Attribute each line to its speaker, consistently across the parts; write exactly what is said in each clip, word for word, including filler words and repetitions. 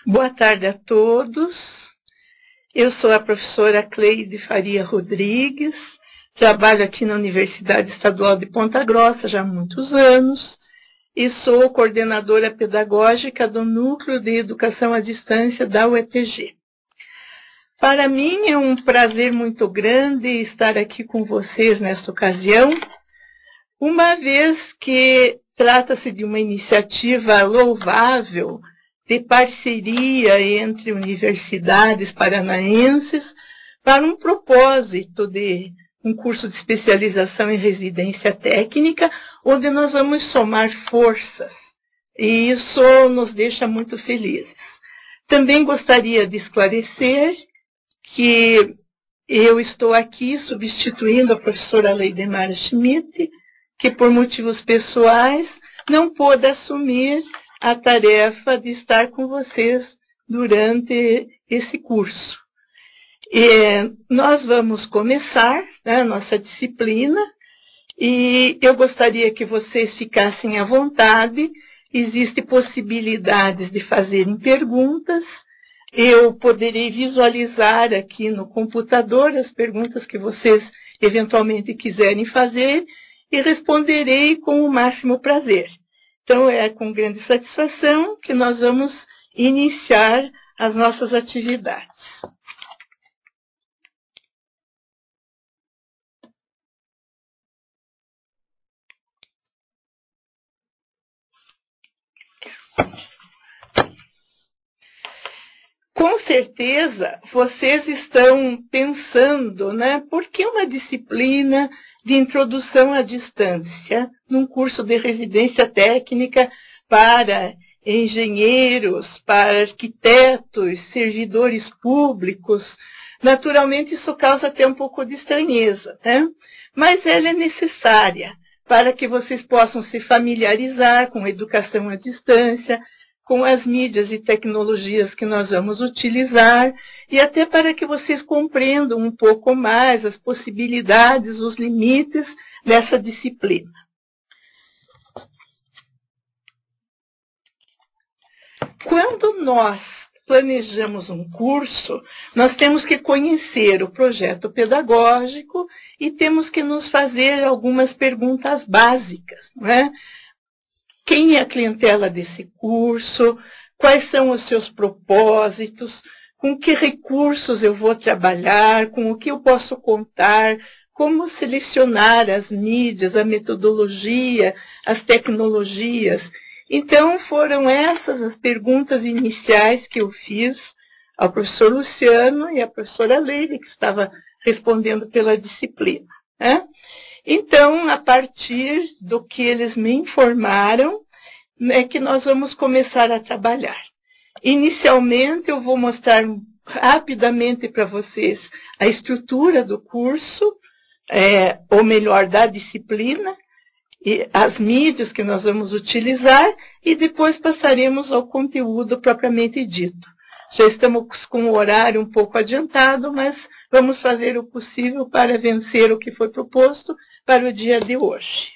Speaker 1: Boa tarde a todos. Eu sou a professora Cleide Faria Rodrigues, trabalho aqui na Universidade Estadual de Ponta Grossa já há muitos anos e sou coordenadora pedagógica do Núcleo de Educação à Distância da U E P G. Para mim é um prazer muito grande estar aqui com vocês nesta ocasião, uma vez que trata-se de uma iniciativa louvável de parceria entre universidades paranaenses para um propósito de um curso de especialização em residência técnica, onde nós vamos somar forças, e isso nos deixa muito felizes. Também gostaria de esclarecer que eu estou aqui substituindo a professora Leidemar Schmidt, que por motivos pessoais não pôde assumir a tarefa de estar com vocês durante esse curso. E nós vamos começar, né, a nossa disciplina e eu gostaria que vocês ficassem à vontade. Existem possibilidades de fazerem perguntas. Eu poderei visualizar aqui no computador as perguntas que vocês eventualmente quiserem fazer e responderei com o máximo prazer. Então, é com grande satisfação que nós vamos iniciar as nossas atividades. Com certeza, vocês estão pensando, né, por que uma disciplina de introdução à distância num curso de residência técnica para engenheiros, para arquitetos, servidores públicos? Naturalmente, isso causa até um pouco de estranheza, né? Mas ela é necessária para que vocês possam se familiarizar com a educação à distância, com as mídias e tecnologias que nós vamos utilizar, e até para que vocês compreendam um pouco mais as possibilidades, os limites dessa disciplina. Quando nós planejamos um curso, nós temos que conhecer o projeto pedagógico e temos que nos fazer algumas perguntas básicas, não é? Quem é a clientela desse curso? Quais são os seus propósitos? Com que recursos eu vou trabalhar? Com o que eu posso contar? Como selecionar as mídias, a metodologia, as tecnologias? Então, foram essas as perguntas iniciais que eu fiz ao professor Luciano e à professora Leire, que estava respondendo pela disciplina, né? Então, a partir do que eles me informaram, é que nós vamos começar a trabalhar. Inicialmente, eu vou mostrar rapidamente para vocês a estrutura do curso, é, ou melhor, da disciplina, e as mídias que nós vamos utilizar, e depois passaremos ao conteúdo propriamente dito. Já estamos com o horário um pouco adiantado, mas vamos fazer o possível para vencer o que foi proposto para o dia de hoje.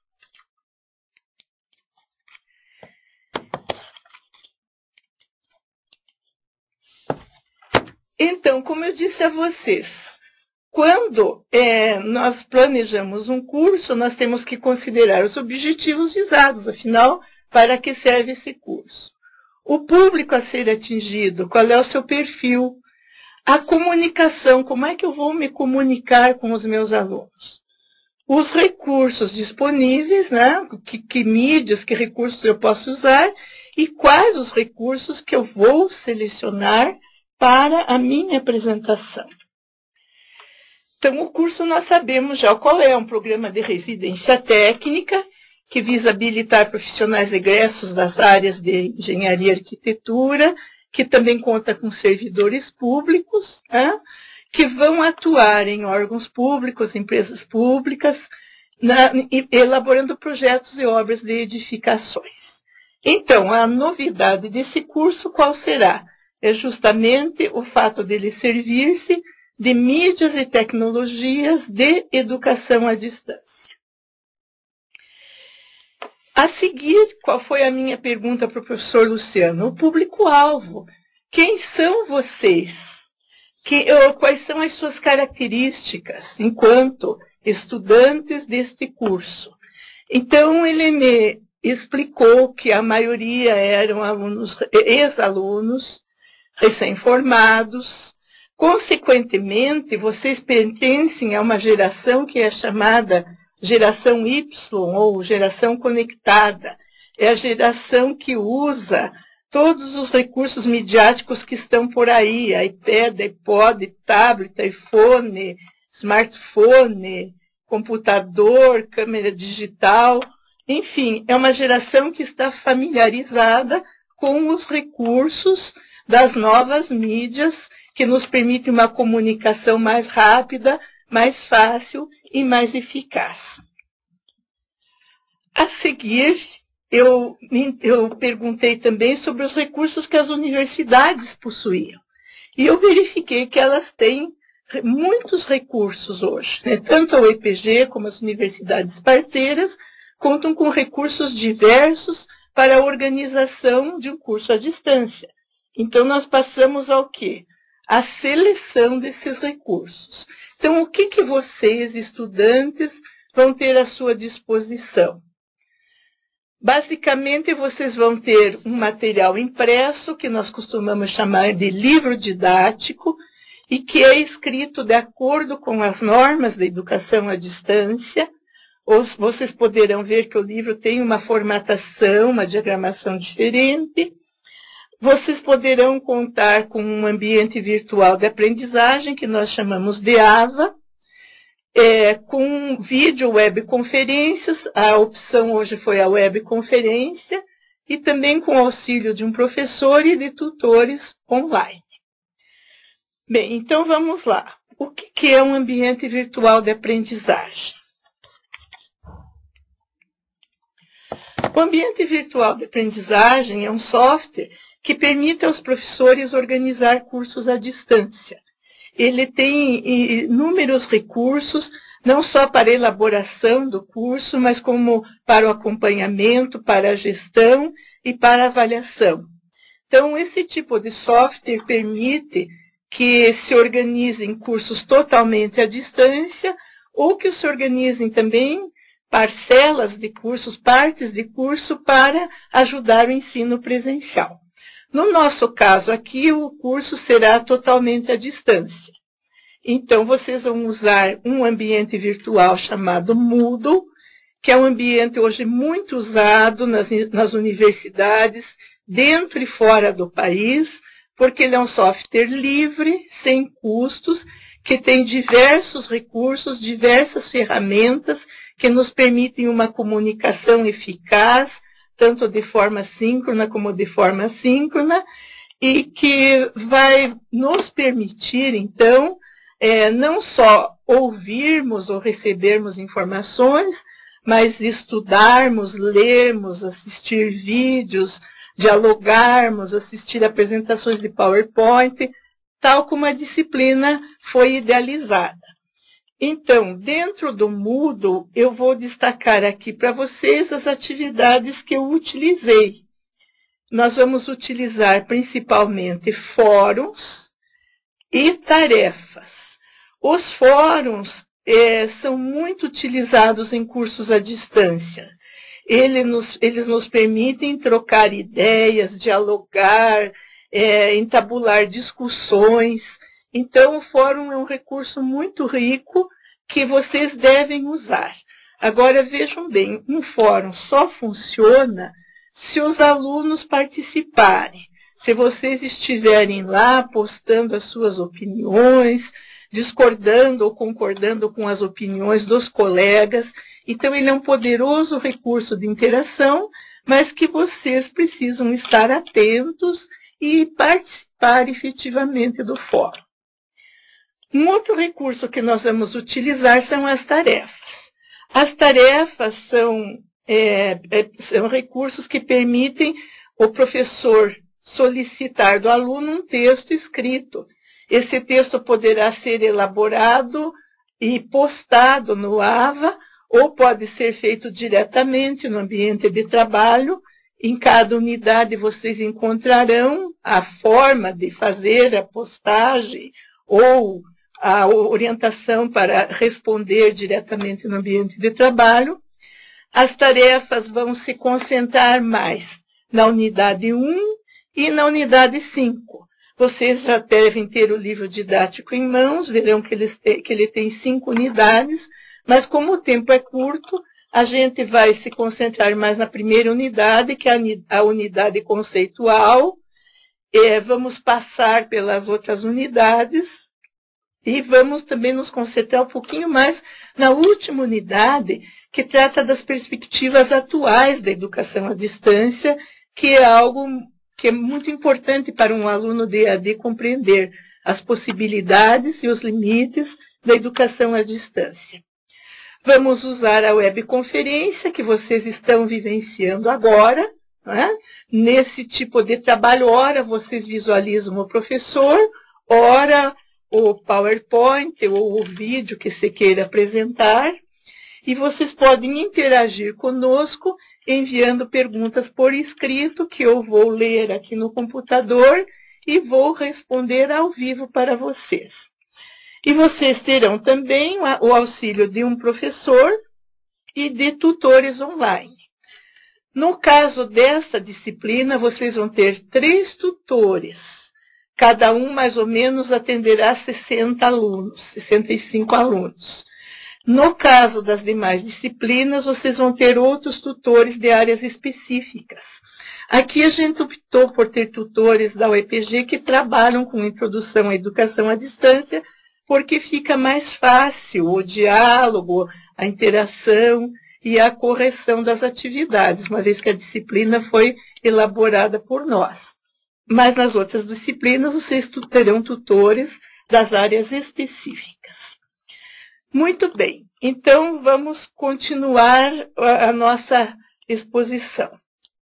Speaker 1: Então, como eu disse a vocês, quando é, nós planejamos um curso, nós temos que considerar os objetivos visados, afinal, para que serve esse curso? O público a ser atingido, qual é o seu perfil? A comunicação, como é que eu vou me comunicar com os meus alunos? Os recursos disponíveis, né? que, que mídias, que recursos eu posso usar e quais os recursos que eu vou selecionar para a minha apresentação. Então, o curso nós sabemos já qual é, um programa de residência técnica que visa habilitar profissionais egressos das áreas de engenharia e arquitetura, que também conta com servidores públicos, né, que vão atuar em órgãos públicos, empresas públicas, na, elaborando projetos e obras de edificações. Então, a novidade desse curso qual será? É justamente o fato dele servir-se de mídias e tecnologias de educação à distância. A seguir, qual foi a minha pergunta para o professor Luciano? O público-alvo. quem são vocês? Que, ou, quais são as suas características enquanto estudantes deste curso? Então, ele me explicou que a maioria eram alunos, ex-alunos, recém-formados. Consequentemente, vocês pertencem a uma geração que é chamada geração Y, ou geração conectada. É a geração que usa todos os recursos midiáticos que estão por aí, iPad, iPod, tablet, iPhone, smartphone, computador, câmera digital, enfim, é uma geração que está familiarizada com os recursos das novas mídias que nos permitem uma comunicação mais rápida, mais fácil e mais eficaz. A seguir, eu, eu perguntei também sobre os recursos que as universidades possuíam. E eu verifiquei que elas têm muitos recursos hoje, né? Tanto a U E P G como as universidades parceiras contam com recursos diversos para a organização de um curso à distância. Então, nós passamos ao quê? A seleção desses recursos. Então, o que, que vocês, estudantes, vão ter à sua disposição? Basicamente, vocês vão ter um material impresso, que nós costumamos chamar de livro didático, e que é escrito de acordo com as normas da educação à distância. Ou vocês poderão ver que o livro tem uma formatação, uma diagramação diferente. Vocês poderão contar com um ambiente virtual de aprendizagem, que nós chamamos de A V A, é, com vídeo webconferências. A opção hoje foi a webconferência, e também com auxílio de um professor e de tutores online. Bem, então vamos lá. O que é um ambiente virtual de aprendizagem? O ambiente virtual de aprendizagem é um software que permite aos professores organizar cursos à distância. Ele tem inúmeros recursos, não só para a elaboração do curso, mas como para o acompanhamento, para a gestão e para a avaliação. Então, esse tipo de software permite que se organizem cursos totalmente à distância, ou que se organizem também parcelas de cursos, partes de curso, para ajudar o ensino presencial. No nosso caso aqui, o curso será totalmente à distância. Então, vocês vão usar um ambiente virtual chamado Moodle, que é um ambiente hoje muito usado nas, nas universidades, dentro e fora do país, porque ele é um software livre, sem custos, que tem diversos recursos, diversas ferramentas que nos permitem uma comunicação eficaz, tanto de forma síncrona como de forma assíncrona, e que vai nos permitir, então, é, não só ouvirmos ou recebermos informações, mas estudarmos, lermos, assistir vídeos, dialogarmos, assistir apresentações de PowerPoint, tal como a disciplina foi idealizada. Então, dentro do Moodle, eu vou destacar aqui para vocês as atividades que eu utilizei. Nós vamos utilizar principalmente fóruns e tarefas. Os fóruns é, são muito utilizados em cursos à distância. Eles nos, eles nos permitem trocar ideias, dialogar, é, entabular discussões. Então, o fórum é um recurso muito rico que vocês devem usar. Agora, vejam bem, um fórum só funciona se os alunos participarem. Se vocês estiverem lá postando as suas opiniões, discordando ou concordando com as opiniões dos colegas. Então, ele é um poderoso recurso de interação, mas que vocês precisam estar atentos e participar efetivamente do fórum. Um outro recurso que nós vamos utilizar são as tarefas. As tarefas são, é, é, são recursos que permitem o professor solicitar do aluno um texto escrito. Esse texto poderá ser elaborado e postado no A V A, ou pode ser feito diretamente no ambiente de trabalho Em cada unidade vocês encontrarão a forma de fazer a postagem ou a orientação para responder diretamente no ambiente de trabalho. As tarefas vão se concentrar mais na unidade um e na unidade cinco. Vocês já devem ter o livro didático em mãos, verão que ele, tem, que ele tem cinco unidades, mas como o tempo é curto, a gente vai se concentrar mais na primeira unidade, que é a unidade conceitual. É, vamos passar pelas outras unidades e vamos também nos concentrar um pouquinho mais na última unidade, que trata das perspectivas atuais da educação à distância, que é algo que é muito importante para um aluno de E A D compreender as possibilidades e os limites da educação à distância. Vamos usar a webconferência que vocês estão vivenciando agora, né? Nesse tipo de trabalho, ora vocês visualizam o professor, ora o PowerPoint ou o vídeo que você queira apresentar, e vocês podem interagir conosco enviando perguntas por escrito, que eu vou ler aqui no computador e vou responder ao vivo para vocês. E vocês terão também o auxílio de um professor e de tutores online. No caso desta disciplina, vocês vão ter três tutores. Cada um, mais ou menos, atenderá sessenta alunos, sessenta e cinco alunos. No caso das demais disciplinas, vocês vão ter outros tutores de áreas específicas. Aqui a gente optou por ter tutores da U E P G que trabalham com introdução à educação à distância, porque fica mais fácil o diálogo, a interação e a correção das atividades, uma vez que a disciplina foi elaborada por nós. Mas nas outras disciplinas, vocês terão tutores das áreas específicas. Muito bem, então vamos continuar a, a nossa exposição.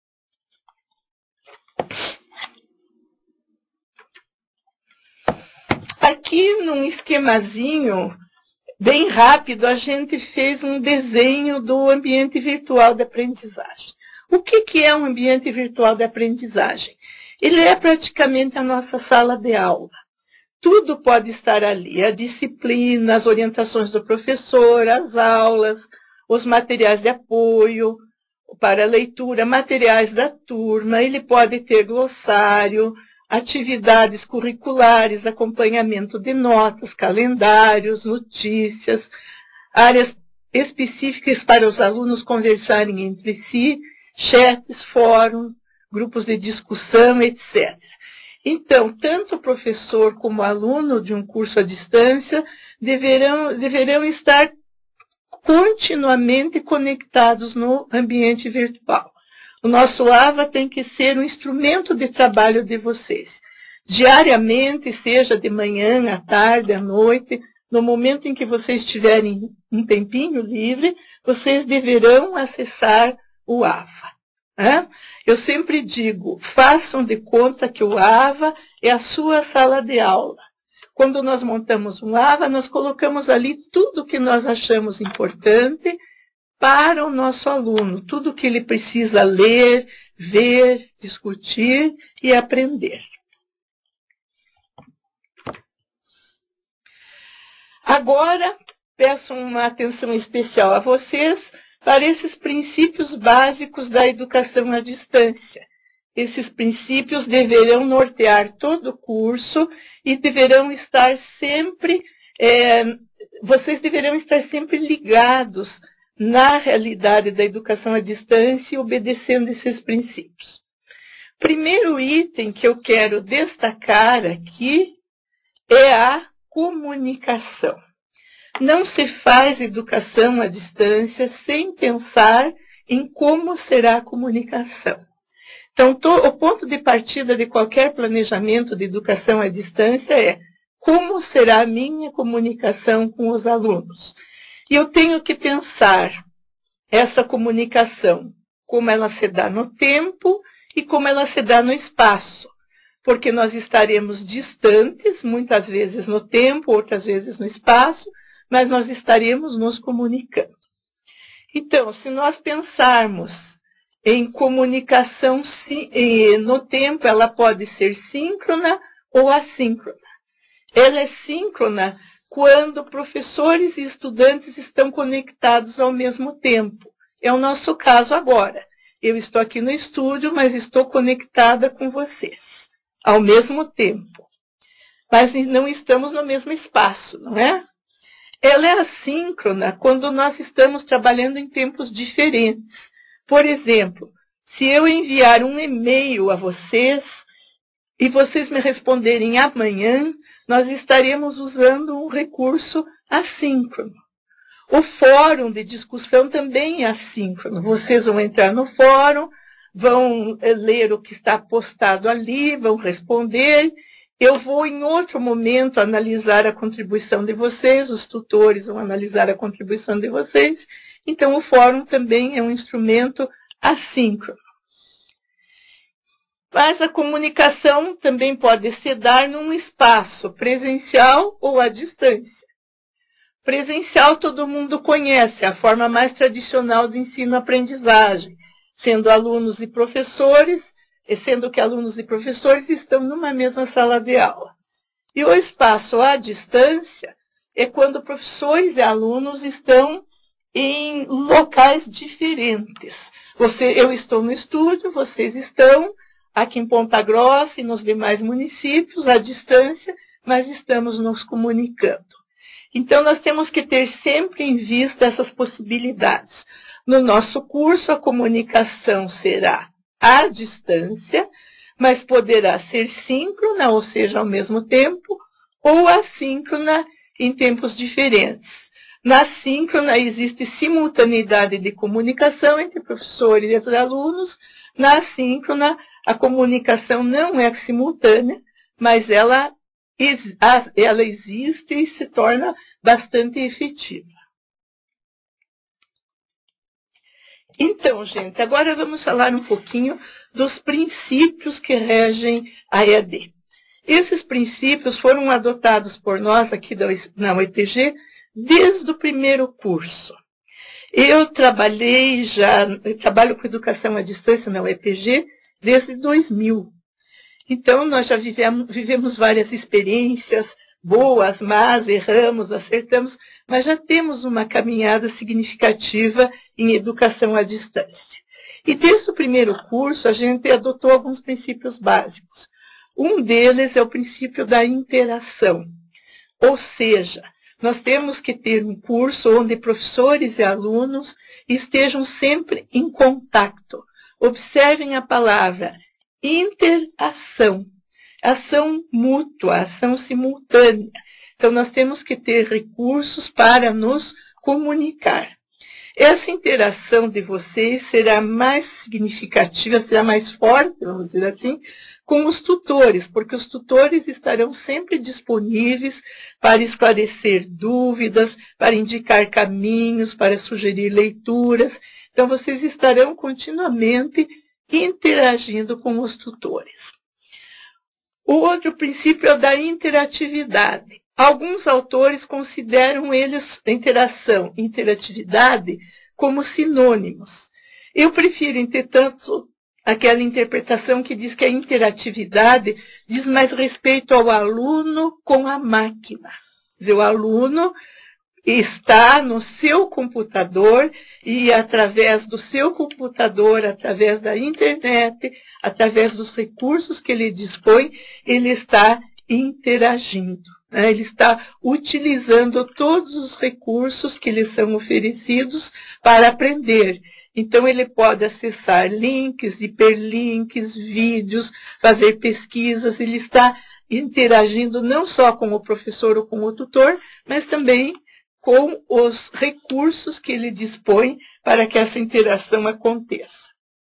Speaker 1: Aqui, num esquemazinho bem rápido, a gente fez um desenho do ambiente virtual de aprendizagem. O que, que é um ambiente virtual de aprendizagem? Ele é praticamente a nossa sala de aula. Tudo pode estar ali, a disciplina, as orientações do professor, as aulas, os materiais de apoio para leitura, materiais da turma, ele pode ter glossário, atividades curriculares, acompanhamento de notas, calendários, notícias, áreas específicas para os alunos conversarem entre si, chats, fóruns, grupos de discussão, etcétera. Então, tanto o professor como o aluno de um curso à distância deverão, deverão estar continuamente conectados no ambiente virtual. O nosso AVA tem que ser um instrumento de trabalho de vocês. Diariamente, seja de manhã, à tarde, à noite, no momento em que vocês tiverem um tempinho livre, vocês deverão acessar o AVA. Né? Eu sempre digo, façam de conta que o AVA é a sua sala de aula. Quando nós montamos um AVA, nós colocamos ali tudo que nós achamos importante para o nosso aluno, tudo que ele precisa ler, ver, discutir e aprender. Agora, peço uma atenção especial a vocês para esses princípios básicos da educação à distância. Esses princípios deverão nortear todo o curso e deverão estar sempre, é, vocês deverão estar sempre ligados na realidade da educação à distância e obedecendo esses princípios. Primeiro item que eu quero destacar aqui é a comunicação. Não se faz educação à distância sem pensar em como será a comunicação. Então, o ponto de partida de qualquer planejamento de educação à distância é como será a minha comunicação com os alunos. E eu tenho que pensar essa comunicação, como ela se dá no tempo e como ela se dá no espaço. Porque nós estaremos distantes, muitas vezes no tempo, outras vezes no espaço, mas nós estaremos nos comunicando. Então, se nós pensarmos em comunicação no tempo, ela pode ser síncrona ou assíncrona. Ela é síncrona quando professores e estudantes estão conectados ao mesmo tempo. É o nosso caso agora. Eu estou aqui no estúdio, mas estou conectada com vocês ao mesmo tempo. Mas não estamos no mesmo espaço, não é? Ela é assíncrona quando nós estamos trabalhando em tempos diferentes. Por exemplo, se eu enviar um e-mail a vocês e vocês me responderem amanhã, nós estaremos usando um recurso assíncrono. O fórum de discussão também é assíncrono. Vocês vão entrar no fórum, vão ler o que está postado ali, vão responder. Eu vou, em outro momento, analisar a contribuição de vocês, os tutores vão analisar a contribuição de vocês. Então, o fórum também é um instrumento assíncrono. Mas a comunicação também pode se dar num espaço presencial ou à distância. Presencial todo mundo conhece, é a forma mais tradicional de ensino-aprendizagem, sendo alunos e professores, e sendo que alunos e professores estão numa mesma sala de aula. E o espaço à distância é quando professores e alunos estão em locais diferentes. Você, eu estou no estúdio, vocês estão aqui em Ponta Grossa e nos demais municípios, à distância, mas estamos nos comunicando. Então, nós temos que ter sempre em vista essas possibilidades. No nosso curso, a comunicação será à distância, mas poderá ser síncrona, ou seja, ao mesmo tempo, ou assíncrona em tempos diferentes. Na síncrona existe simultaneidade de comunicação entre professores e alunos. Na assíncrona, a comunicação não é simultânea, mas ela, ela existe e se torna bastante efetiva. Então, gente, agora vamos falar um pouquinho dos princípios que regem a E A D. Esses princípios foram adotados por nós aqui na U E P G desde o primeiro curso. Eu trabalhei já, eu trabalho com educação à distância na U E P G desde dois mil. Então, nós já vivemos, vivemos várias experiências, boas, más, erramos, acertamos, mas já temos uma caminhada significativa em educação à distância. E desde o primeiro curso, a gente adotou alguns princípios básicos. Um deles é o princípio da interação. Ou seja, nós temos que ter um curso onde professores e alunos estejam sempre em contato. Observem a palavra interação. Ação mútua, ação simultânea. Então, nós temos que ter recursos para nos comunicar. Essa interação de vocês será mais significativa, será mais forte, vamos dizer assim, com os tutores, porque os tutores estarão sempre disponíveis para esclarecer dúvidas, para indicar caminhos, para sugerir leituras. Então, vocês estarão continuamente interagindo com os tutores. O outro princípio é o da interatividade. Alguns autores consideram eles, interação e interatividade, como sinônimos. Eu prefiro, entretanto, aquela interpretação que diz que a interatividade diz mais respeito ao aluno com a máquina. Quer dizer, o aluno está no seu computador e, através do seu computador, através da internet, através dos recursos que ele dispõe, ele está interagindo. Né? Ele está utilizando todos os recursos que lhe são oferecidos para aprender. Então, ele pode acessar links, hiperlinks, vídeos, fazer pesquisas. Ele está interagindo não só com o professor ou com o tutor, mas também com os recursos que ele dispõe para que essa interação aconteça.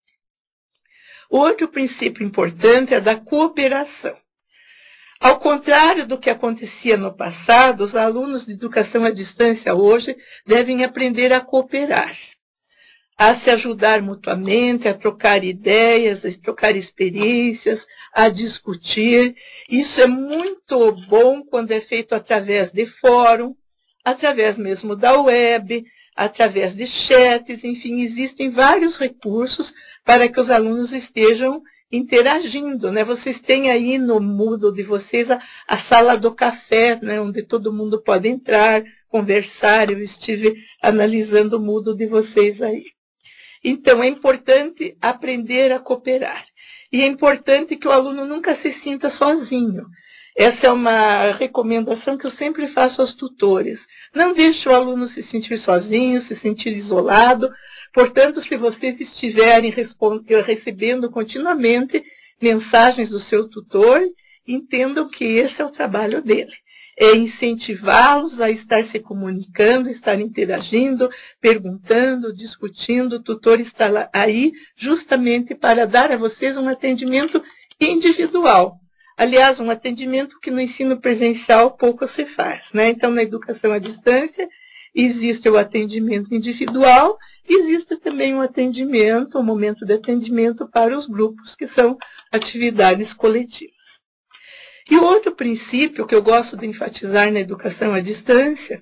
Speaker 1: Outro princípio importante é da cooperação. Ao contrário do que acontecia no passado, os alunos de educação à distância hoje devem aprender a cooperar, a se ajudar mutuamente, a trocar ideias, a trocar experiências, a discutir. Isso é muito bom quando é feito através de fórum, através mesmo da web, através de chats, enfim, existem vários recursos para que os alunos estejam interagindo, né? Vocês têm aí no Moodle de vocês a, a sala do café, né? Onde todo mundo pode entrar, conversar. Eu estive analisando o Moodle de vocês aí. Então, é importante aprender a cooperar. E é importante que o aluno nunca se sinta sozinho. Essa é uma recomendação que eu sempre faço aos tutores. Não deixe o aluno se sentir sozinho, se sentir isolado. Portanto, se vocês estiverem recebendo continuamente mensagens do seu tutor, entendam que esse é o trabalho dele. É incentivá-los a estar se comunicando, estar interagindo, perguntando, discutindo. O tutor está aí justamente para dar a vocês um atendimento individual. Aliás, um atendimento que no ensino presencial pouco se faz, né? Então, na educação à distância, existe o atendimento individual, existe também um atendimento, um momento de atendimento para os grupos, que são atividades coletivas. E o outro princípio que eu gosto de enfatizar na educação à distância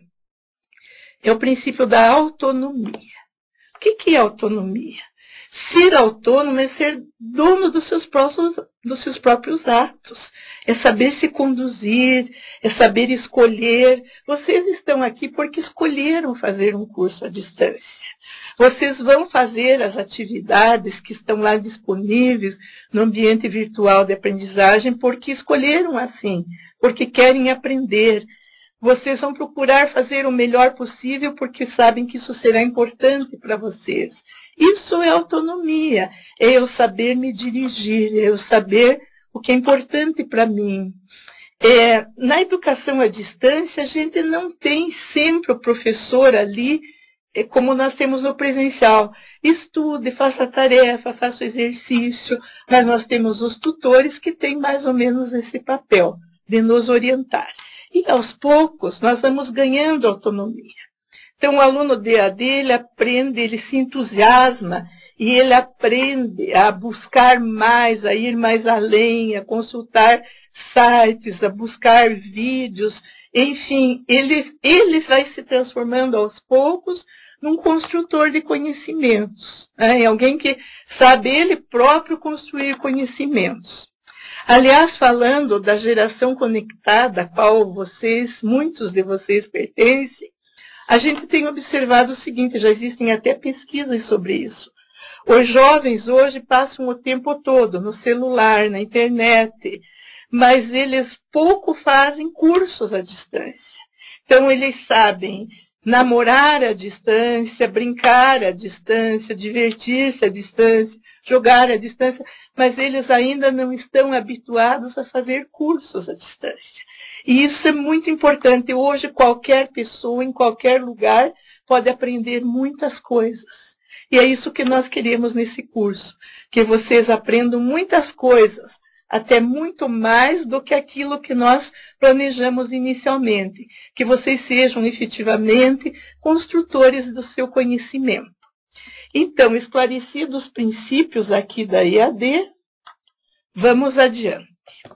Speaker 1: é o princípio da autonomia. O que é autonomia? Ser autônomo é ser dono dos seus próprios, dos seus próprios atos. É saber se conduzir, é saber escolher. Vocês estão aqui porque escolheram fazer um curso à distância. Vocês vão fazer as atividades que estão lá disponíveis no ambiente virtual de aprendizagem porque escolheram assim, porque querem aprender. Vocês vão procurar fazer o melhor possível porque sabem que isso será importante para vocês. Isso é autonomia, é eu saber me dirigir, é eu saber o que é importante para mim. É, na educação à distância, a gente não tem sempre o professor ali, é, como nós temos no presencial. Estude, faça a tarefa, faça o exercício, mas nós temos os tutores que têm mais ou menos esse papel de nos orientar. E aos poucos nós vamos ganhando autonomia. Então, o aluno D A D, ele aprende, ele se entusiasma e ele aprende a buscar mais, a ir mais além, a consultar sites, a buscar vídeos, enfim, ele, ele vai se transformando aos poucos num construtor de conhecimentos, né? É alguém que sabe ele próprio construir conhecimentos. Aliás, falando da geração conectada, a qual vocês, muitos de vocês pertencem, a gente tem observado o seguinte, já existem até pesquisas sobre isso. Os jovens hoje passam o tempo todo no celular, na internet, mas eles pouco fazem cursos à distância. Então, eles sabem namorar à distância, brincar à distância, divertir-se à distância, jogar à distância, mas eles ainda não estão habituados a fazer cursos à distância. E isso é muito importante. Hoje, qualquer pessoa, em qualquer lugar, pode aprender muitas coisas. E é isso que nós queremos nesse curso, que vocês aprendam muitas coisas, até muito mais do que aquilo que nós planejamos inicialmente, que vocês sejam efetivamente construtores do seu conhecimento. Então, esclarecidos os princípios aqui da E A D, vamos adiante.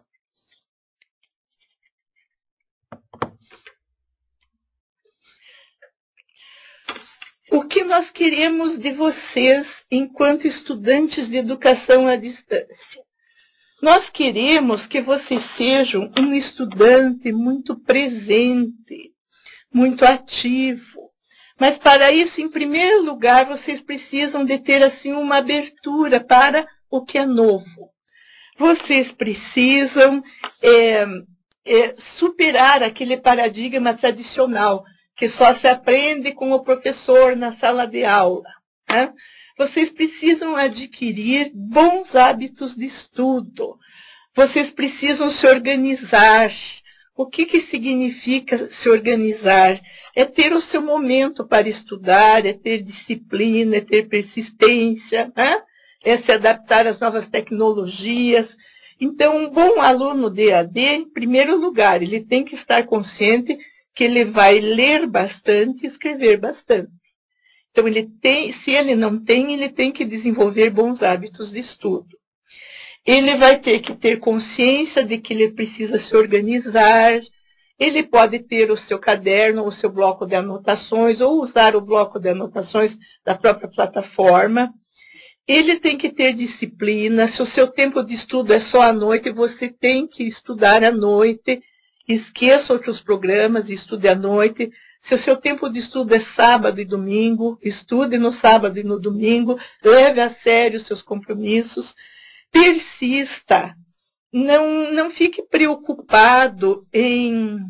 Speaker 1: O que nós queremos de vocês enquanto estudantes de educação à distância? Nós queremos que vocês sejam um estudante muito presente, muito ativo. Mas para isso, em primeiro lugar, vocês precisam de ter assim uma abertura para o que é novo. Vocês precisam é, é, superar aquele paradigma tradicional, que só se aprende com o professor na sala de aula, né? Vocês precisam adquirir bons hábitos de estudo. Vocês precisam se organizar. O que, que significa se organizar? É ter o seu momento para estudar, é ter disciplina, é ter persistência, né? É se adaptar às novas tecnologias. Então, um bom aluno de E A D, em primeiro lugar, ele tem que estar consciente que ele vai ler bastante e escrever bastante. Então, ele tem, se ele não tem, ele tem que desenvolver bons hábitos de estudo. Ele vai ter que ter consciência de que ele precisa se organizar, Ele pode ter o seu caderno, o seu bloco de anotações, ou usar o bloco de anotações da própria plataforma. Ele tem que ter disciplina. Se o seu tempo de estudo é só à noite, você tem que estudar à noite. Esqueça outros programas e estude à noite. Se o seu tempo de estudo é sábado e domingo, estude no sábado e no domingo. Leve a sério os seus compromissos. Persista. Não, não fique preocupado em,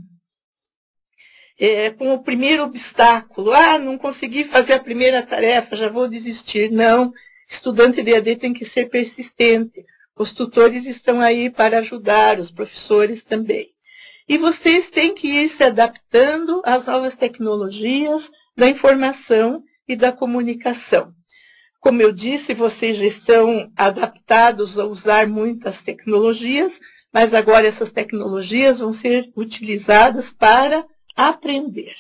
Speaker 1: é, com o primeiro obstáculo. Ah, não consegui fazer a primeira tarefa, já vou desistir. Não, estudante de E A D tem que ser persistente. Os tutores estão aí para ajudar, os professores também. E vocês têm que ir se adaptando às novas tecnologias da informação e da comunicação. Como eu disse, vocês já estão adaptados a usar muitas tecnologias, mas agora essas tecnologias vão ser utilizadas para aprender.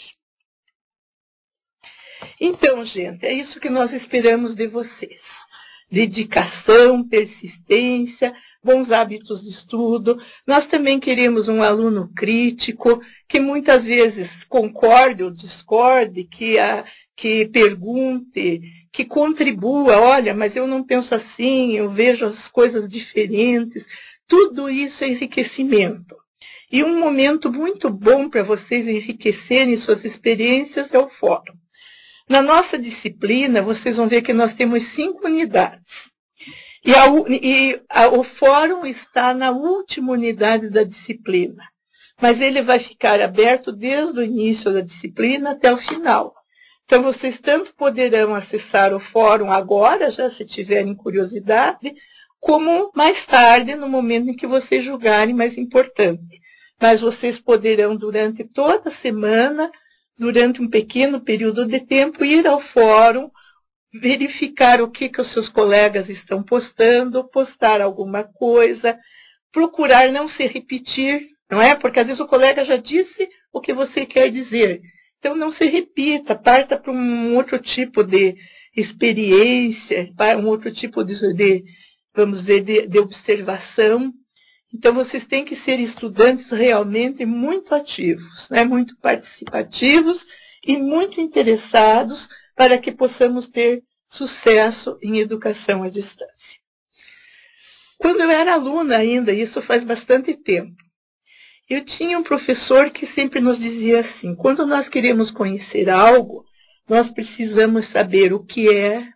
Speaker 1: Então, gente, é isso que nós esperamos de vocês. Dedicação, persistência, bons hábitos de estudo. Nós também queremos um aluno crítico, que muitas vezes concorde ou discorde, que, a, que pergunte, que contribua. Olha, mas eu não penso assim, eu vejo as coisas diferentes. Tudo isso é enriquecimento. E um momento muito bom para vocês enriquecerem suas experiências é o fórum. Na nossa disciplina, vocês vão ver que nós temos cinco unidades. E, a, e a, o fórum está na última unidade da disciplina. Mas ele vai ficar aberto desde o início da disciplina até o final. Então, vocês tanto poderão acessar o fórum agora, já se tiverem curiosidade, como mais tarde, no momento em que vocês julgarem mais importante. Mas vocês poderão, durante toda a semana, durante um pequeno período de tempo, ir ao fórum, verificar o que, que os seus colegas estão postando, postar alguma coisa, procurar não se repetir, não é? Porque às vezes o colega já disse o que você quer dizer. Então não se repita, parta para um outro tipo de experiência, para um outro tipo de, de vamos dizer, de, de observação. Então, vocês têm que ser estudantes realmente muito ativos, né? Muito participativos e muito interessados para que possamos ter sucesso em educação à distância. Quando eu era aluna ainda, isso faz bastante tempo, eu tinha um professor que sempre nos dizia assim, quando nós queremos conhecer algo, nós precisamos saber o que é,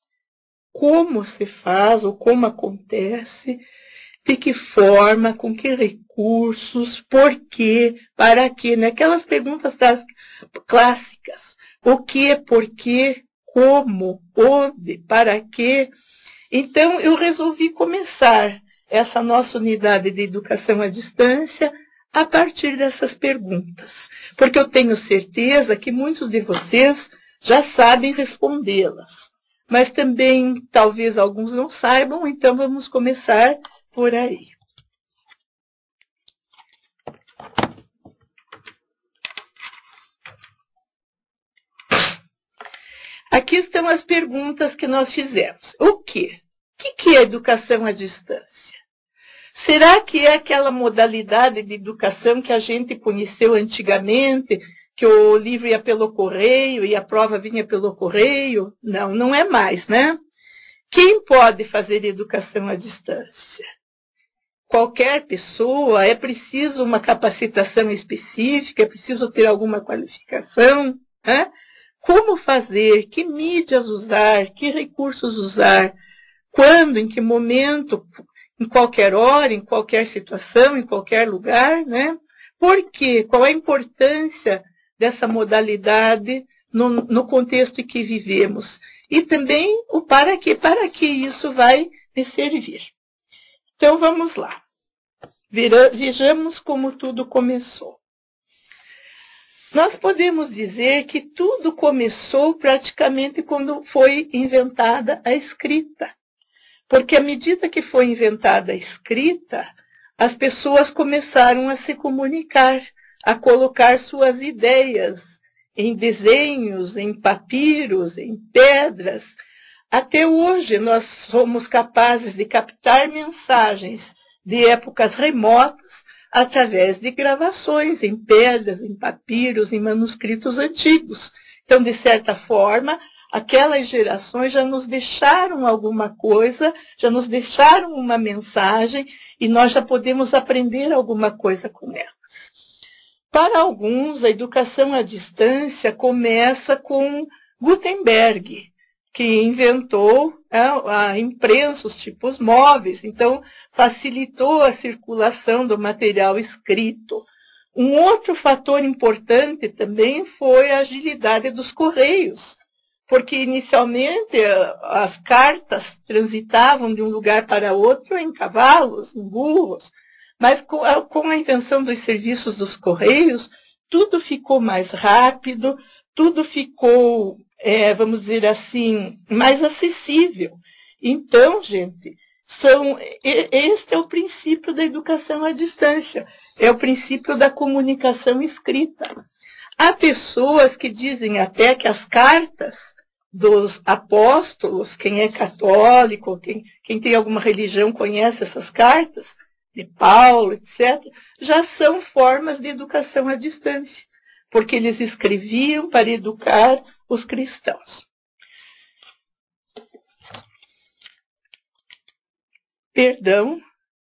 Speaker 1: como se faz ou como acontece, de que forma, com que recursos, por quê, para quê, né? Aquelas perguntas das clássicas. O que, por quê, como, onde, para quê. Então, eu resolvi começar essa nossa unidade de educação à distância a partir dessas perguntas. Porque eu tenho certeza que muitos de vocês já sabem respondê-las. Mas também, talvez, alguns não saibam, então vamos começar por aí. Aqui estão as perguntas que nós fizemos. O quê? O que é educação à distância? Será que é aquela modalidade de educação que a gente conheceu antigamente, que o livro ia pelo correio e a prova vinha pelo correio? Não, não é mais, né? Quem pode fazer educação à distância? Qualquer pessoa, é preciso uma capacitação específica, é preciso ter alguma qualificação, né? Como fazer, que mídias usar, que recursos usar, quando, em que momento, em qualquer hora, em qualquer situação, em qualquer lugar, né? Por quê? Qual a importância dessa modalidade no, no contexto em que vivemos? E também o para quê, para que isso vai me servir. Então, vamos lá. Vejamos como tudo começou. Nós podemos dizer que tudo começou praticamente quando foi inventada a escrita. Porque à medida que foi inventada a escrita, as pessoas começaram a se comunicar, a colocar suas ideias em desenhos, em papiros, em pedras. Até hoje nós somos capazes de captar mensagens de épocas remotas através de gravações em pedras, em papiros, em manuscritos antigos. Então, de certa forma, aquelas gerações já nos deixaram alguma coisa, já nos deixaram uma mensagem e nós já podemos aprender alguma coisa com elas. Para alguns, a educação à distância começa com Gutenberg, que inventou a, a imprensa, os tipos móveis, então facilitou a circulação do material escrito. Um outro fator importante também foi a agilidade dos correios, porque inicialmente as cartas transitavam de um lugar para outro em cavalos, em burros, mas com a, com a invenção dos serviços dos correios, tudo ficou mais rápido, tudo ficou, é, vamos dizer assim, mais acessível. Então, gente, são, este é o princípio da educação à distância, é o princípio da comunicação escrita. Há pessoas que dizem até que as cartas dos apóstolos, quem é católico, quem, quem tem alguma religião conhece essas cartas, de Paulo, etcétera, já são formas de educação à distância, porque eles escreviam para educar os cristãos. Perdão.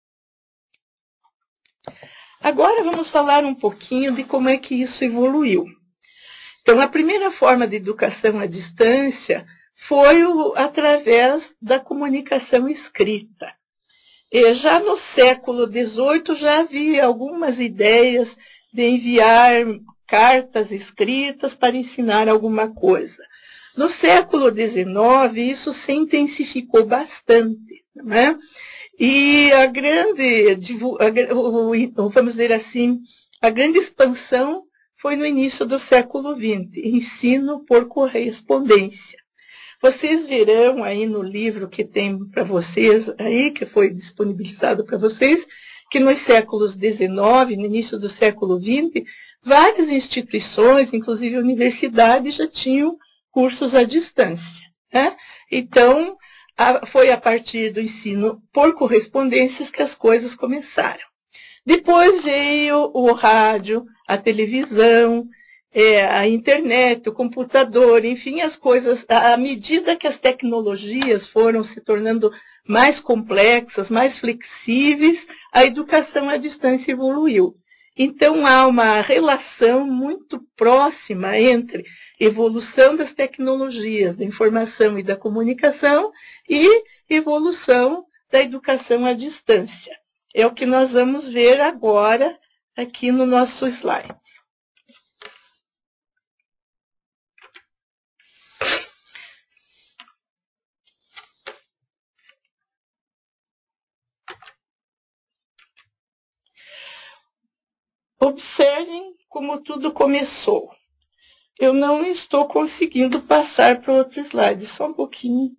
Speaker 1: Agora vamos falar um pouquinho de como é que isso evoluiu. Então, a primeira forma de educação à distância foi o, através da comunicação escrita. E já no século dezoito já havia algumas ideias de enviar cartas escritas para ensinar alguma coisa. No século dezenove, isso se intensificou bastante, né? E a grande, a, vamos dizer assim, a grande expansão foi no início do século vinte, ensino por correspondência. Vocês verão aí no livro que tem para vocês, aí, que foi disponibilizado para vocês, que nos séculos dezenove, no início do século vinte, várias instituições, inclusive universidades, já tinham cursos à distância, né? Então, a, foi a partir do ensino por correspondências que as coisas começaram. Depois veio o rádio, a televisão, é, a internet, o computador, enfim, as coisas, à medida que as tecnologias foram se tornando mais complexas, mais flexíveis, a educação à distância evoluiu. Então, há uma relação muito próxima entre evolução das tecnologias, da informação e da comunicação e evolução da educação à distância. É o que nós vamos ver agora aqui no nosso slide. Observem como tudo começou. Eu não estou conseguindo passar para o outro slide, só um pouquinho.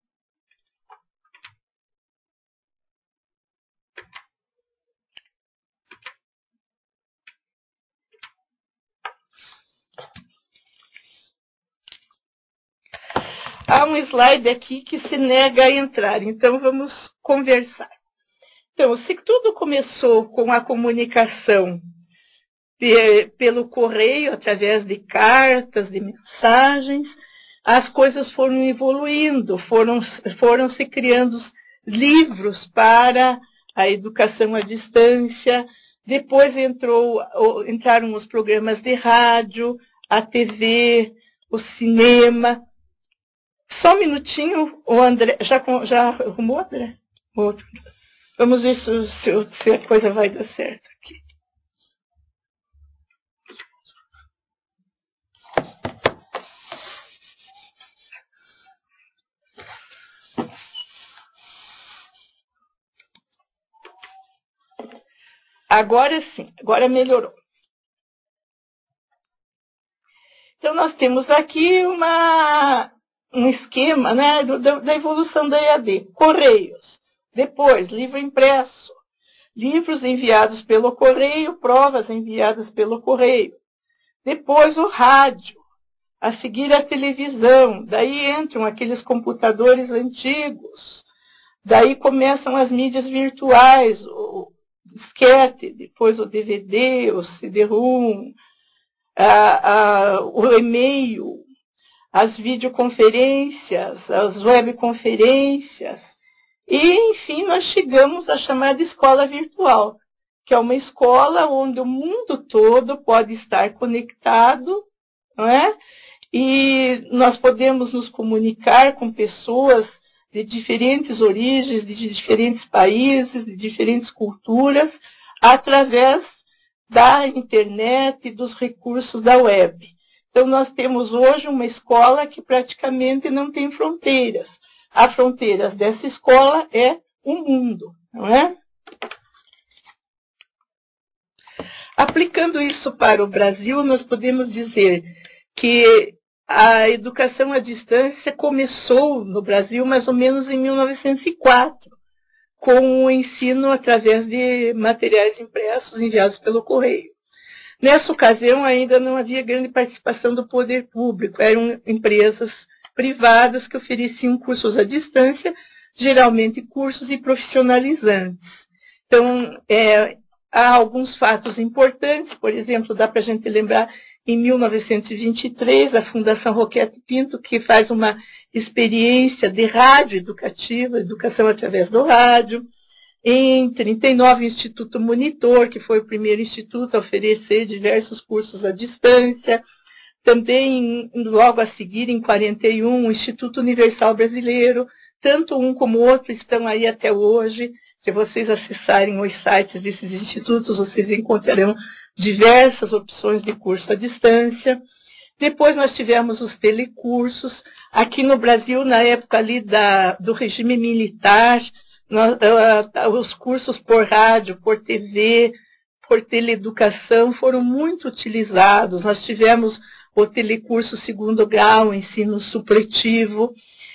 Speaker 1: Há um slide aqui que se nega a entrar, então vamos conversar. Então, se tudo começou com a comunicação de, pelo correio, através de cartas, de mensagens, as coisas foram evoluindo, foram, foram se criando livros para a educação à distância, depois entrou, entraram os programas de rádio, a T V, o cinema. Só um minutinho, o André, já, já arrumou, André? Outro. Vamos ver se, se, se a coisa vai dar certo aqui. Agora sim, agora melhorou. Então, nós temos aqui uma, um esquema, né, da, da evolução da E A D. Correios. Depois, livro impresso. Livros enviados pelo correio, provas enviadas pelo correio. Depois, o rádio. A seguir, a televisão. Daí entram aqueles computadores antigos. Daí começam as mídias virtuais, o disquete, depois o D V D, o C D-ROM, a, a, o e-mail, as videoconferências, as webconferências, e, enfim, nós chegamos à chamada escola virtual, que é uma escola onde o mundo todo pode estar conectado, não é? E nós podemos nos comunicar com pessoas de diferentes origens, de diferentes países, de diferentes culturas, através da internet e dos recursos da web. Então, nós temos hoje uma escola que praticamente não tem fronteiras. A fronteira dessa escola é o mundo, não é? Aplicando isso para o Brasil, nós podemos dizer que a educação à distância começou no Brasil mais ou menos em mil novecentos e quatro, com o ensino através de materiais impressos enviados pelo correio. Nessa ocasião, ainda não havia grande participação do poder público, eram empresas privadas que ofereciam cursos à distância, geralmente cursos e profissionalizantes. Então, é, há alguns fatos importantes, por exemplo, dá para a gente lembrar, em mil novecentos e vinte e três, a Fundação Roquete Pinto, que faz uma experiência de rádio educativa, educação através do rádio. Em trinta e nove, o Instituto Monitor, que foi o primeiro instituto a oferecer diversos cursos à distância. Também, logo a seguir, em quarenta e um, o Instituto Universal Brasileiro. Tanto um como o outro estão aí até hoje. Se vocês acessarem os sites desses institutos, vocês encontrarão diversas opções de curso à distância. Depois nós tivemos os telecursos. Aqui no Brasil, na época ali da, do regime militar, nós, uh, os cursos por rádio, por T V, por teleeducação foram muito utilizados. Nós tivemos o telecurso segundo grau, ensino supletivo.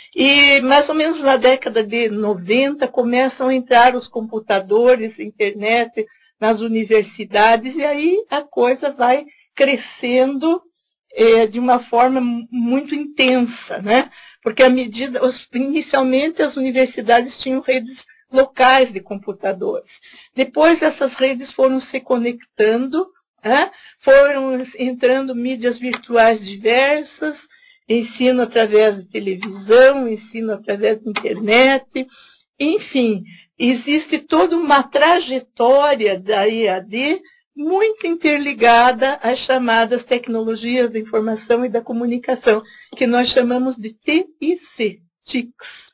Speaker 1: E mais ou menos na década de noventa começam a entrar os computadores, internet nas universidades, e aí a coisa vai crescendo é, de uma forma muito intensa, né? Porque à medida, os, inicialmente as universidades tinham redes locais de computadores. Depois essas redes foram se conectando, né? Foram entrando mídias virtuais diversas, ensino através de televisão, ensino através da internet, enfim, existe toda uma trajetória da E A D muito interligada às chamadas tecnologias da informação e da comunicação, que nós chamamos de T I C, T I Cs.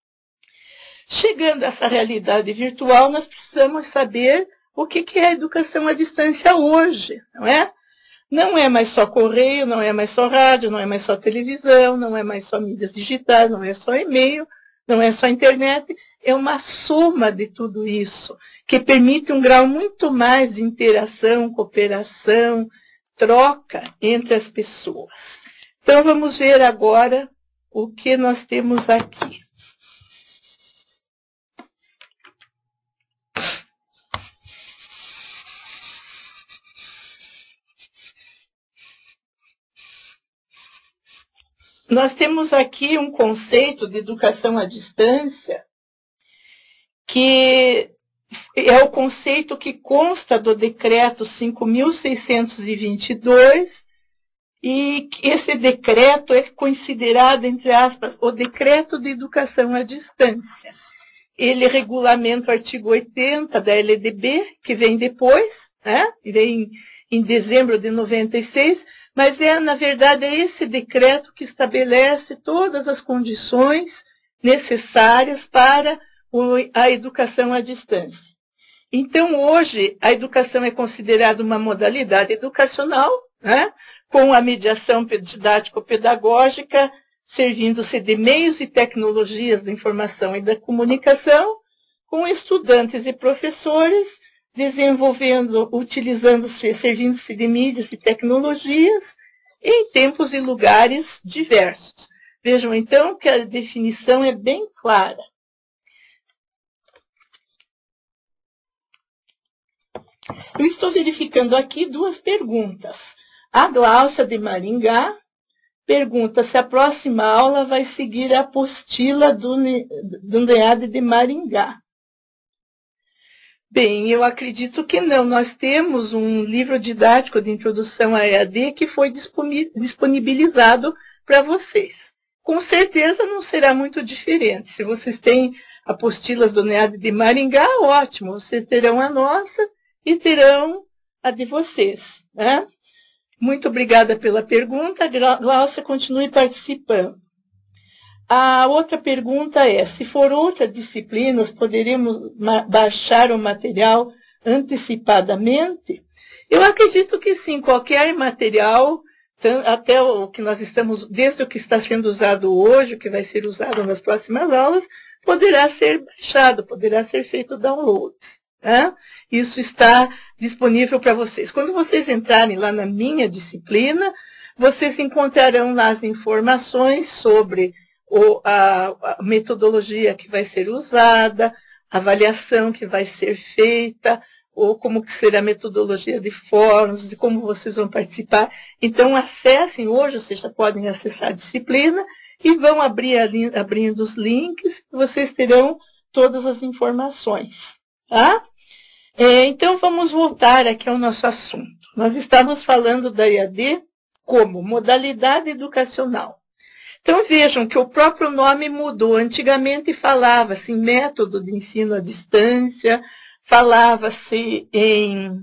Speaker 1: Chegando a essa realidade virtual, nós precisamos saber o que é a educação à distância hoje, não é? Não é mais só correio, não é mais só rádio, não é mais só televisão, não é mais só mídias digitais, não é só e-mail, não é só internet, é uma soma de tudo isso, que permite um grau muito mais de interação, cooperação, troca entre as pessoas. Então, vamos ver agora o que nós temos aqui. Nós temos aqui um conceito de educação à distância, que é o conceito que consta do decreto cinco mil seiscentos e vinte e dois, e esse decreto é considerado, entre aspas, o decreto de educação à distância. Ele regulamenta o artigo oitenta da L D B, que vem depois, né? Vem em dezembro de noventa e seis, mas é, na verdade, é esse decreto que estabelece todas as condições necessárias para a educação à distância. Então, hoje, a educação é considerada uma modalidade educacional, né, com a mediação didático-pedagógica, servindo-se de meios e tecnologias da informação e da comunicação, com estudantes e professores, desenvolvendo, utilizando-se, servindo-se de mídias e tecnologias, em tempos e lugares diversos. Vejam, então, que a definição é bem clara. Eu estou verificando aqui duas perguntas. A Gláucia de Maringá pergunta se a próxima aula vai seguir a apostila do, do N E A D de Maringá. Bem, eu acredito que não. Nós temos um livro didático de introdução à E A D que foi disponibilizado para vocês. Com certeza não será muito diferente. Se vocês têm apostilas do NEAD de Maringá, ótimo. Vocês terão a nossa e terão a de vocês, né? Muito obrigada pela pergunta. Glaucia, continue participando. A outra pergunta é, se for outra disciplina, poderemos baixar o material antecipadamente? Eu acredito que sim, qualquer material, até o que nós estamos, desde o que está sendo usado hoje, o que vai ser usado nas próximas aulas, poderá ser baixado, poderá ser feito download. Né? Isso está disponível para vocês. Quando vocês entrarem lá na minha disciplina, vocês encontrarão lá as informações sobre ou a, a metodologia que vai ser usada, a avaliação que vai ser feita, ou como que será a metodologia de fóruns, de como vocês vão participar. Então, acessem hoje, vocês já podem acessar a disciplina e vão abrir ali, abrindo os links, vocês terão todas as informações. Tá? É, então, vamos voltar aqui ao nosso assunto. Nós estamos falando da E A D como modalidade educacional. Então, vejam que o próprio nome mudou. Antigamente falava-se em método de ensino à distância, falava-se em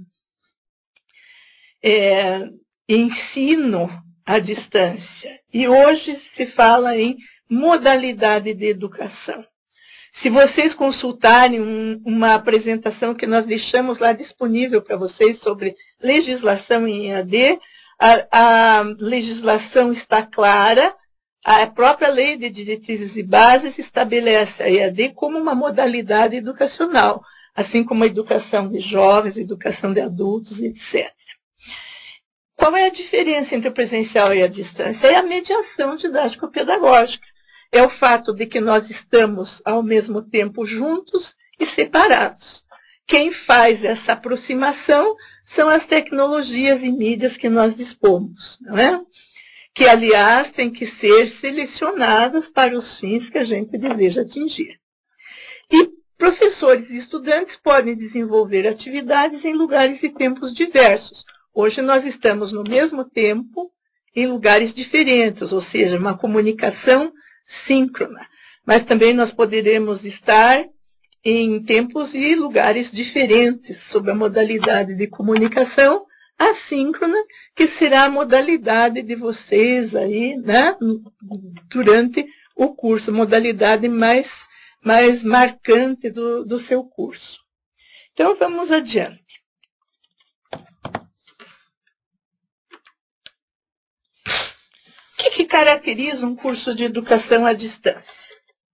Speaker 1: é, ensino à distância. E hoje se fala em modalidade de educação. Se vocês consultarem um, uma apresentação que nós deixamos lá disponível para vocês sobre legislação em E A D, a, a legislação está clara. A própria Lei de Diretrizes e Bases estabelece a E A D como uma modalidade educacional, assim como a educação de jovens, a educação de adultos, etcétera. Qual é a diferença entre o presencial e a distância? É a mediação didático-pedagógica. É o fato de que nós estamos, ao mesmo tempo, juntos e separados. Quem faz essa aproximação são as tecnologias e mídias que nós dispomos, não é? Que, aliás, têm que ser selecionadas para os fins que a gente deseja atingir. E professores e estudantes podem desenvolver atividades em lugares e tempos diversos. Hoje nós estamos no mesmo tempo em lugares diferentes, ou seja, uma comunicação síncrona. Mas também nós poderemos estar em tempos e lugares diferentes, sob a modalidade de comunicação assíncrona, que será a modalidade de vocês aí, né, durante o curso, modalidade mais, mais marcante do, do seu curso. Então, vamos adiante. O que, que caracteriza um curso de educação à distância?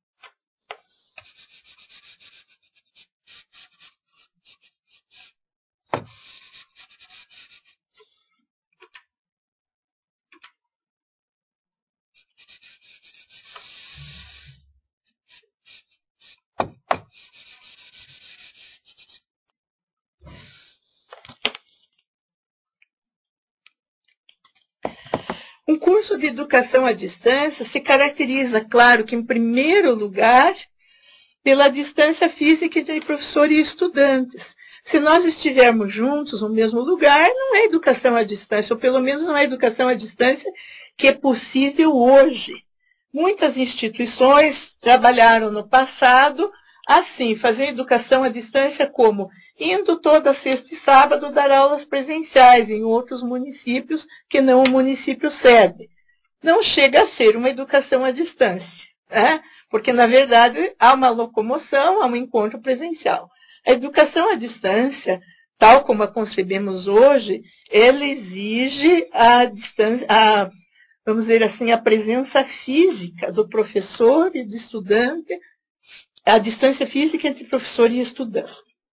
Speaker 1: Um curso de educação à distância se caracteriza, claro, que em primeiro lugar, pela distância física entre professor e estudantes. Se nós estivermos juntos no mesmo lugar, não é educação à distância, ou pelo menos não é educação à distância que é possível hoje. Muitas instituições trabalharam no passado assim, fazer educação à distância como indo toda sexta e sábado dar aulas presenciais em outros municípios que não o município sede. Não chega a ser uma educação à distância, né? Porque, na verdade, há uma locomoção, há um encontro presencial. A educação à distância, tal como a concebemos hoje, ela exige a distância, a, vamos dizer assim, a presença física do professor e do estudante, a distância física entre professor e estudante.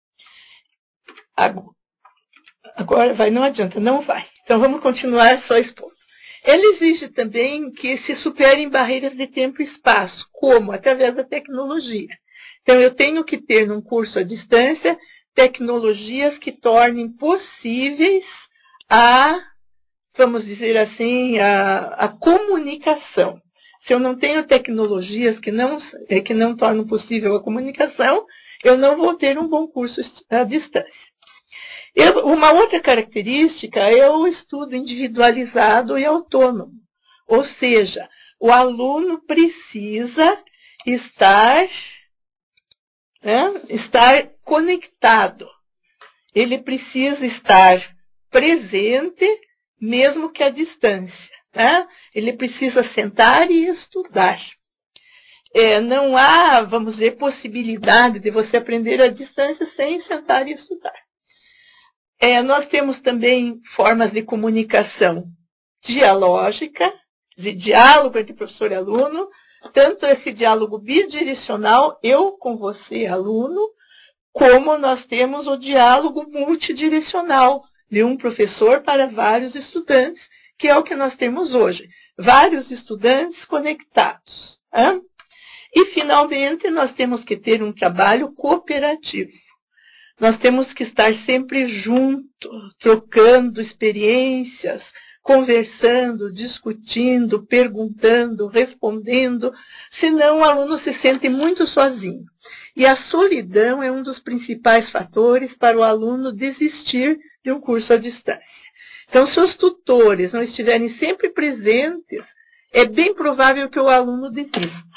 Speaker 1: Agora vai, não adianta, não vai. Então vamos continuar só expondo. Ele exige também que se superem barreiras de tempo e espaço, como? Através da tecnologia. Então eu tenho que ter num curso à distância tecnologias que tornem possíveis a, vamos dizer assim, a, a comunicação. Se eu não tenho tecnologias que não, que não tornam possível a comunicação, eu não vou ter um bom curso à distância. Eu, uma outra característica é o estudo individualizado e autônomo. Ou seja, o aluno precisa estar, né, estar conectado. Ele precisa estar presente, mesmo que à distância. Né? Ele precisa sentar e estudar. É, não há, vamos dizer, possibilidade de você aprender à distância sem sentar e estudar. É, nós temos também formas de comunicação dialógica, de diálogo entre professor e aluno, tanto esse diálogo bidirecional, eu com você, aluno, como nós temos o diálogo multidirecional, de um professor para vários estudantes, que é o que nós temos hoje. Vários estudantes conectados. Hein? E, finalmente, nós temos que ter um trabalho cooperativo. Nós temos que estar sempre juntos, trocando experiências, conversando, discutindo, perguntando, respondendo, senão o aluno se sente muito sozinho. E a solidão é um dos principais fatores para o aluno desistir de um curso à distância. Então, se os tutores não estiverem sempre presentes, é bem provável que o aluno desista.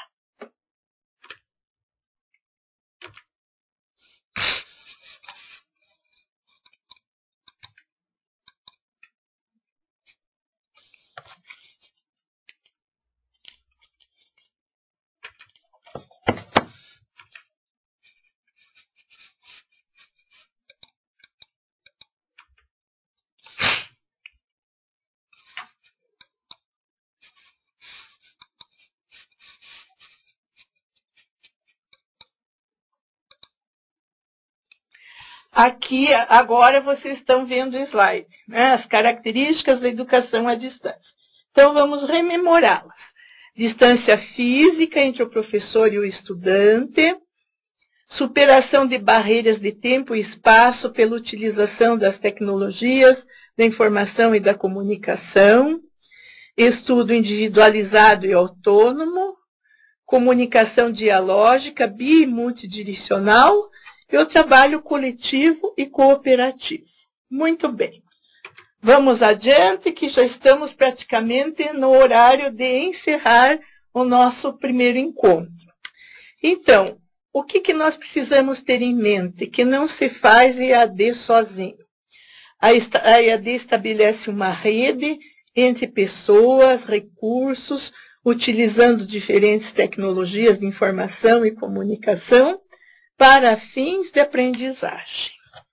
Speaker 1: Aqui, agora, vocês estão vendo o slide, né? As características da educação à distância. Então, vamos rememorá-las. Distância física entre o professor e o estudante, superação de barreiras de tempo e espaço pela utilização das tecnologias, da informação e da comunicação, estudo individualizado e autônomo, comunicação dialógica bi e multidirecional, e o trabalho coletivo e cooperativo. Muito bem. Vamos adiante, que já estamos praticamente no horário de encerrar o nosso primeiro encontro. Então, o que, que nós precisamos ter em mente? Que não se faz E A D sozinho. A E A D estabelece uma rede entre pessoas, recursos, utilizando diferentes tecnologias de informação e comunicação, para fins de aprendizagem.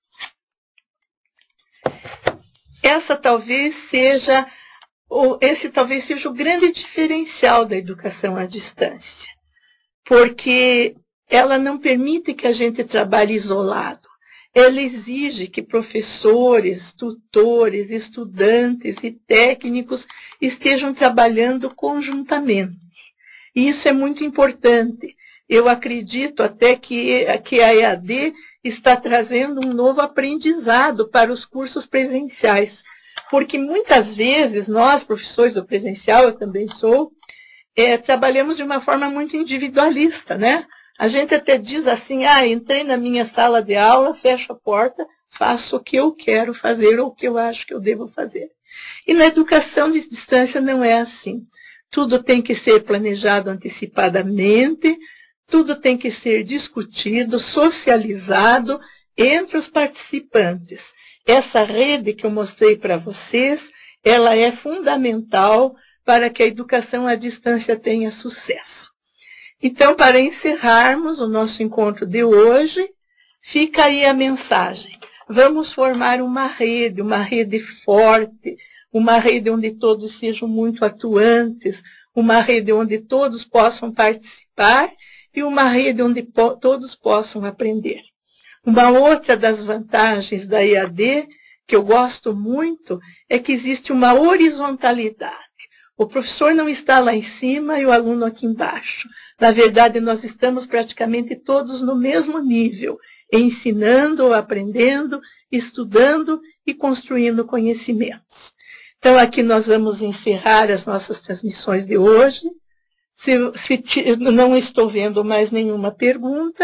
Speaker 1: Essa talvez seja, esse talvez seja o grande diferencial da educação à distância, porque ela não permite que a gente trabalhe isolado. Ela exige que professores, tutores, estudantes e técnicos estejam trabalhando conjuntamente. E isso é muito importante. Eu acredito até que, que a E A D está trazendo um novo aprendizado para os cursos presenciais. Porque muitas vezes nós, professores do presencial, eu também sou, é, trabalhamos de uma forma muito individualista, né? A gente até diz assim, ah, entrei na minha sala de aula, fecho a porta, faço o que eu quero fazer ou o que eu acho que eu devo fazer. E na educação de distância não é assim. Tudo tem que ser planejado antecipadamente, tudo tem que ser discutido, socializado entre os participantes. Essa rede que eu mostrei para vocês, ela é fundamental para que a educação à distância tenha sucesso. Então, para encerrarmos o nosso encontro de hoje, fica aí a mensagem. Vamos formar uma rede, uma rede forte, uma rede onde todos sejam muito atuantes, uma rede onde todos possam participar e uma rede onde po- todos possam aprender. Uma outra das vantagens da E A D, que eu gosto muito, é que existe uma horizontalidade. O professor não está lá em cima e o aluno aqui embaixo. Na verdade, nós estamos praticamente todos no mesmo nível, ensinando, aprendendo, estudando e construindo conhecimentos. Então, aqui nós vamos encerrar as nossas transmissões de hoje. Se, se não estou vendo mais nenhuma pergunta,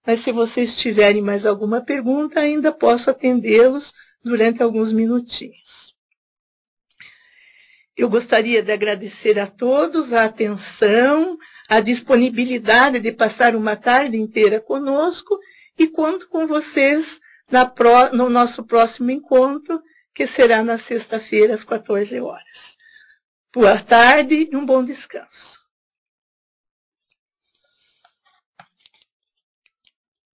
Speaker 1: mas se vocês tiverem mais alguma pergunta, ainda posso atendê-los durante alguns minutinhos. Eu gostaria de agradecer a todos a atenção, a disponibilidade de passar uma tarde inteira conosco e conto com vocês na pro, no nosso próximo encontro, que será na sexta-feira, às quatorze horas. Boa tarde e um bom descanso.